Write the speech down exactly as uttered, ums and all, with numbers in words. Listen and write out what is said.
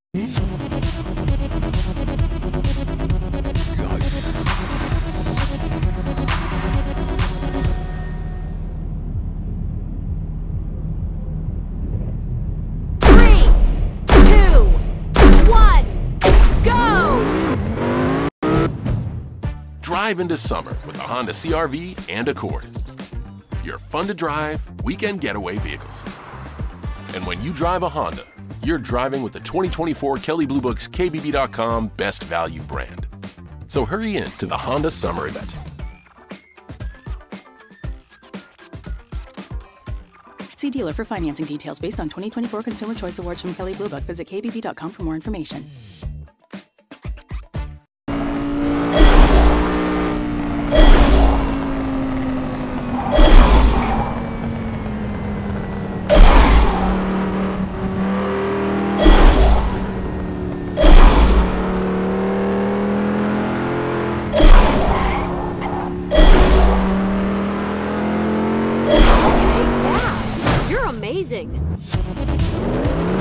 Drive into summer with a Honda C R V and Accord. Your fun-to-drive, weekend getaway vehicles. And when you drive a Honda, you're driving with the twenty twenty-four Kelley Blue Book's K B B dot com Best Value brand. So hurry in to the Honda Summer Event. See dealer for financing details based on twenty twenty-four Consumer Choice Awards from Kelley Blue Book. Visit K B B dot com for more information. Amazing.